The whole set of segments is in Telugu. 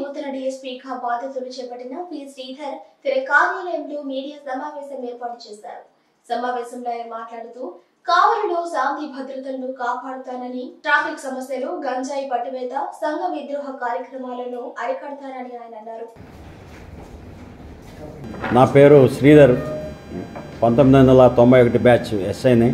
నూతన డీఎస్పీగా బాధ్యతలు చేపట్టిన పి శ్రీధర్ తన కార్యాలయంలో మీడియా సమావేశం ఏర్పాటు చేశారు. సమావేశంలో ఆయన మాట్లాడుతూ కావలిలో శాంతి భద్రతలను కాపాడుతానని, ట్రాఫిక్ సమస్యలు, గంజాయి పట్టివేత, సంఘ విద్రోహ కార్యక్రమాలను అరికడతానని ఆయన అన్నారు. నా పేరు శ్రీధర్, 1991 బ్యాచ్ ఎస్ఐని.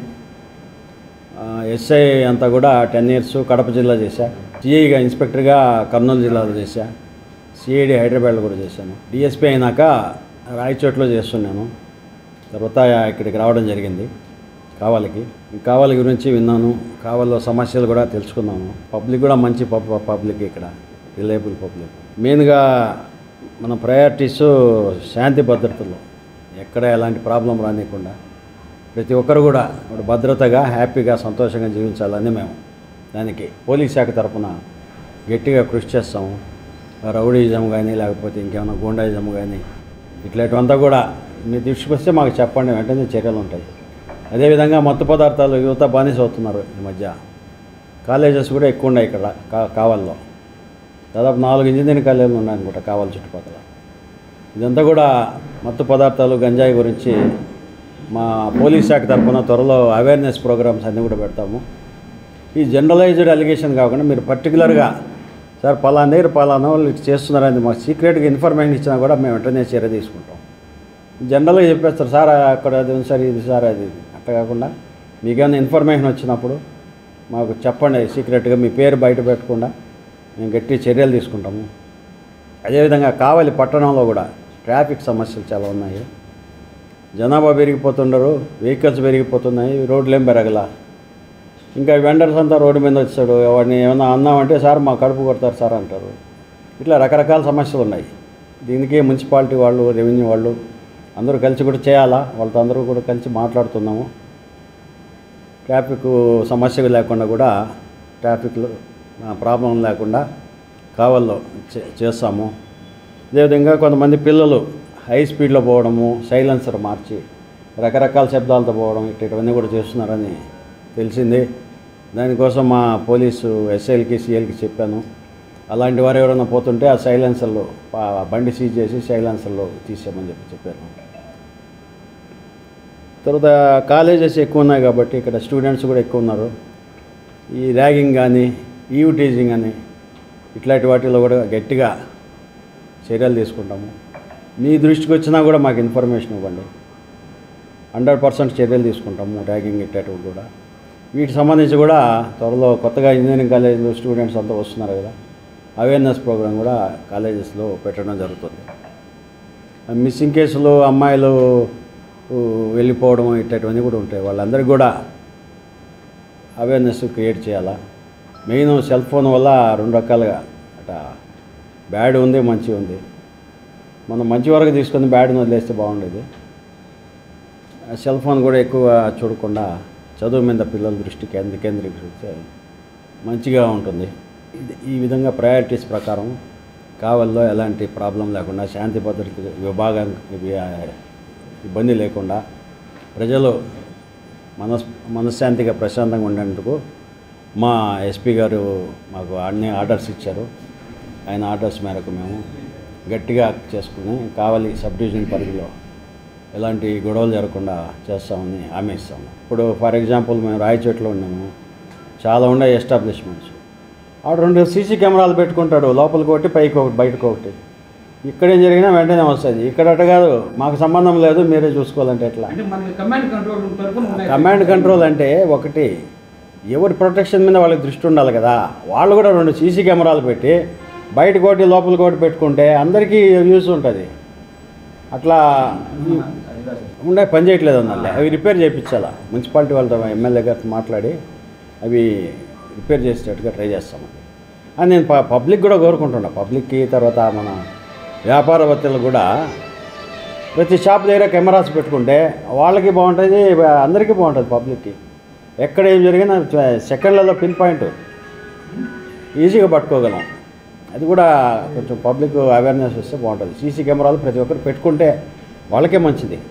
ఎస్ఐ అంతా కూడా 10 years కడప జిల్లా చేశా. సిఐగా ఇన్స్పెక్టర్గా కర్నూలు జిల్లాలో చేశా. సిఐడి హైదరాబాద్లో కూడా చేశాను. డిఎస్పీ అయినాక రాయచోట్లో చేస్తున్నాను. తర్వాత ఇక్కడికి రావడం జరిగింది కావలికి. కావలి గురించి విన్నాను, కావలిలో సమస్యలు కూడా తెలుసుకున్నాను. పబ్లిక్ కూడా మంచి పబ్లిక్, ఇక్కడ రిలయబుల్ పబ్లిక్. మెయిన్గా మన ప్రయారిటీస్ శాంతి భద్రతలు, ఎక్కడ ఎలాంటి ప్రాబ్లం రానియకుండా ప్రతి ఒక్కరు కూడా భద్రతగా, హ్యాపీగా, సంతోషంగా జీవించాలని మేము దానికి పోలీస్ శాఖ తరఫున గట్టిగా కృషి చేస్తాము. రౌడీజం కానీ లేకపోతే ఇంకేమైనా గూండాయిజం కానీ ఇట్లాంటివంతా కూడా మీ దృష్టికి వస్తే మాకు చెప్పండి, వెంటనే చర్యలు ఉంటాయి. అదేవిధంగా మత్తు పదార్థాలు యువత బానిస అవుతున్నారు. ఈ మధ్య కాలేజెస్ కూడా ఎక్కువ ఉన్నాయి ఇక్కడ కావలిలో. దాదాపు 4 ఇంజనీరింగ్ కాలేజీలు ఉన్నాయి అనుకుంటా కావలి చుట్టుపక్కల. ఇదంతా కూడా మత్తు పదార్థాలు, గంజాయి గురించి మా పోలీస్ శాఖ తరఫున త్వరలో అవేర్నెస్ ప్రోగ్రామ్స్ అన్నీ కూడా పెడతాము. ఈ జనరలైజ్డ్ అలిగేషన్ కాకుండా మీరు పర్టికులర్గా సార్ పలానా వాళ్ళు ఇటు చేస్తున్నారని మాకు సీక్రెట్గా ఇన్ఫర్మేషన్ ఇచ్చినా కూడా మేము వెంటనే చర్య తీసుకుంటాం. జనరల్గా చెప్పేస్తారు సార్ అక్కడ అది ఉంది సార్, ఇది సార్ అది. అట్లా కాకుండా మీకేమైనా ఇన్ఫర్మేషన్ వచ్చినప్పుడు మాకు చెప్పండి సీక్రెట్గా, మీ పేరు బయట పెట్టకుండా మేము గట్టి చర్యలు తీసుకుంటాము. అదేవిధంగా కావలి పట్టణంలో కూడా ట్రాఫిక్ సమస్యలు చాలా ఉన్నాయి. జనాభా పెరిగిపోతుండరు, వెహికల్స్ పెరిగిపోతున్నాయి, రోడ్లు ఏం పెరగల. ఇంకా వెండర్స్ అంతా రోడ్డు మీద వచ్చాడు, వాడిని ఏమన్నా అన్నామంటే సార్ మా కడుపు కొడతారు సార్ అంటారు. ఇట్లా రకరకాల సమస్యలు ఉన్నాయి. దీనికి మున్సిపాలిటీ వాళ్ళు, రెవెన్యూ వాళ్ళు అందరూ కలిసి కూడా చేయాలా. వాళ్ళతో అందరూ కూడా కలిసి మాట్లాడుతున్నాము. ట్రాఫిక్ సమస్యలు లేకుండా కూడా, ట్రాఫిక్లో ప్రాబ్లం లేకుండా కావల్లో చేస్తాము. అదేవిధంగా కొంతమంది పిల్లలు హై స్పీడ్లో పోవడము, సైలెన్సర్ మార్చి రకరకాల శబ్దాలతో పోవడం, ఇటువంటివన్నీ కూడా చేస్తున్నారని తెలిసింది. దానికోసం మా పోలీసు ఎస్ఐలకి, సిఐలకి చెప్పాను. అలాంటి వారు ఎవరైనా పోతుంటే ఆ సైలెన్సర్లో బండి సీజ్ చేసి సైలెన్సర్లో తీసేయమని చెప్పాను. తర్వాత కాలేజెస్ ఎక్కువ ఉన్నాయి కాబట్టి ఇక్కడ స్టూడెంట్స్ కూడా ఎక్కువ ఉన్నారు. ఈ ర్యాగింగ్ కానీ, ఈవ్ టీజింగ్ అని ఇట్లాంటి వాటిలో కూడా గట్టిగా చర్యలు తీసుకుంటాము. మీ దృష్టికి వచ్చినా కూడా మాకు ఇన్ఫర్మేషన్ ఇవ్వండి, 100% చర్యలు తీసుకుంటాము. ర్యాగింగ్ ఇట్లాంటివి కూడా, వీటికి సంబంధించి కూడా త్వరలో కొత్తగా ఇంజనీరింగ్ కాలేజీలో స్టూడెంట్స్ అంతా వస్తున్నారు కదా, అవేర్నెస్ ప్రోగ్రాం కూడా కాలేజెస్లో పెట్టడం జరుగుతుంది. మిస్సింగ్ కేసులు, అమ్మాయిలు వెళ్ళిపోవడం ఇట్లాంటివన్నీ కూడా ఉంటాయి. వాళ్ళందరికీ కూడా అవేర్నెస్ క్రియేట్ చేయాలా. మెయిన్ సెల్ ఫోన్ వల్ల 2 రకాలుగా అట బ్యాడ్ ఉంది, మంచి ఉంది. మనం మంచి వరకు తీసుకొని బ్యాడ్ని వదిలేస్తే బాగుండేది. సెల్ ఫోన్ కూడా ఎక్కువ చూడకుండా చదువు మీద పిల్లల దృష్టి కేంద్రీకరిస్తే మంచిగా ఉంటుంది. ఈ విధంగా ప్రయారిటీస్ ప్రకారం కావల్లో ఎలాంటి ప్రాబ్లం లేకుండా, శాంతి భద్రత విభాగానికి ఇబ్బంది లేకుండా, ప్రజలు మనశ్శాంతిగా ప్రశాంతంగా ఉండేందుకు మా ఎస్పీ గారు మాకు అన్ని ఆర్డర్స్ ఇచ్చారు. ఆయన ఆర్డర్స్ మేరకు మేము గట్టిగా చేసుకుని కావలి సబ్ డివిజన్ పరిధిలో ఎలాంటి గొడవలు జరగకుండా చేస్తామని హామీ ఇస్తాము. ఇప్పుడు ఫర్ ఎగ్జాంపుల్ మేము రాయచోట్లో ఉన్నాము, చాలా ఉండే ఎస్టాబ్లిష్మెంట్స్. ఆడ 2 సీసీ కెమెరాలు పెట్టుకుంటాడు, లోపలికి ఒకటి, పైకి ఒకటి, బయటకు ఒకటి. ఇక్కడేం జరిగినా వెంటనే వస్తుంది. ఇక్కడ అట్ట కాదు, మాకు సంబంధం లేదు, మీరే చూసుకోవాలంటే ఎట్లా? కమాండ్ కంట్రోల్ అంటే ఒకటి, ఎవరి ప్రొటెక్షన్ మీద వాళ్ళకి దృష్టి ఉండాలి కదా. వాళ్ళు కూడా 2 సీసీ కెమెరాలు పెట్టి బయట కోటి, లోపల కోటి పెట్టుకుంటే అందరికీ యూస్ ఉంటుంది. అట్లా ఉండే పని చేయట్లేదు అన్నట్లే. అవి రిపేర్ చేయించాలా. మున్సిపాలిటీ వాళ్ళతో, ఎమ్మెల్యే గారితో మాట్లాడి అవి రిపేర్ చేసేటట్టుగా ట్రై చేస్తామండి అని నేను పబ్లిక్ కూడా కోరుకుంటున్నా. పబ్లిక్కి, తర్వాత మన వ్యాపారవేత్తలు కూడా ప్రతి షాప్ దగ్గర కెమెరాస్ పెట్టుకుంటే వాళ్ళకి బాగుంటుంది, అందరికీ బాగుంటుంది. పబ్లిక్కి ఎక్కడ ఏం జరిగినా సెకండ్లలో పిన్ పాయింట్ ఈజీగా పట్టుకోగలం. అది కూడా కొంచెం పబ్లిక్ అవేర్నెస్ వస్తే బాగుంటుంది. సీసీ కెమెరాలు ప్రతి ఒక్కరు పెట్టుకుంటే వాళ్ళకే మంచిది.